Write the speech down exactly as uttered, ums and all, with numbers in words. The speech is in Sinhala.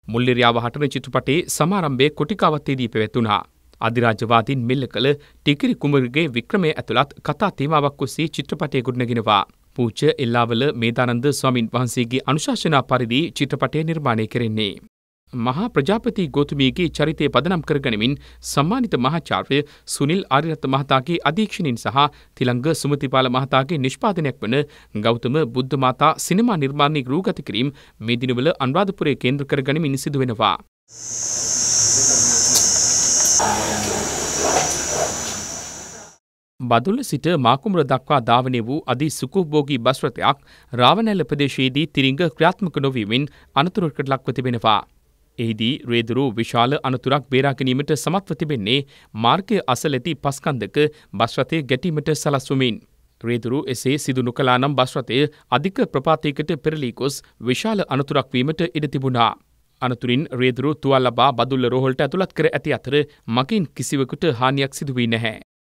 මුල්ලිරියාව හටන චිත්‍රපටයේ සමාරම්භයේ කොටිකාවත්තේදී පැවැතුණා. අධිරාජ්‍යවාදීන් මෙල්ල කළ ටිකිරි කුමරුගේ වික්‍රමය ඇතුළත් කතා තේමාවක් ඔස්සේ චිත්‍රපටය ගොඩනගෙනවා. පූජ්‍ය එල්ලාවල මේධානන්ද ස්වාමින් වහන්සේගේ අනුශාසනා පරිදි චිත්‍රපටය නිර්මාණය කෙරෙන්නේ. මහා ප්‍රජාපති ගෝතමීගේ චරිතය පදනම් කරගනිමින් සම්මානිත මහාචාර්ය සුනිල් ආරියරත්න මහතාගේ අධීක්ෂණයෙන් සහ තිලංග සුමතිපාල මහතාගේ නිෂ්පාදනයක් වන ගෞතම බුද්ධ මාතා සිනමා නිර්මාණය රූගත කිරීම මේ දිනවල අනුරාධපුරයේ කේන්ද්‍ර කරගනිමින් සිදු වෙනවා. බදුල්ල සිට මාකුමර දක්වා ධාවනය වූ අධි සුඛෝභෝගී බස් රථයක් රාවණැල්ල ප්‍රදේශයේදී තිරිංග ක්‍රියාත්මක නොවීමෙන් අනතුරකට ලක්ව තිබෙනවා. එහිදී රේදුරු විශාල අනතුරක් බේරා ගැනීමට සමත්ව තිබෙන්නේ මාර්ගය අසල ඇති පස්කන්දක බස් රථය ගැටීමට සලස්වමින්. රේදුරු එසේ සිදු නොකළා නම් බස් රථය අධික ප්‍රපාතයකට පෙරළී ගොස් විශාල අනතුරක් වීමට ඉඩ තිබුණා. අනතුරින් රේදුරු තුවාල ලබා බදුල්ල රෝහලට ඇතුළත් කර ඇති අතර මගින් කිසිවෙකුට හානියක් සිදු වී නැහැ.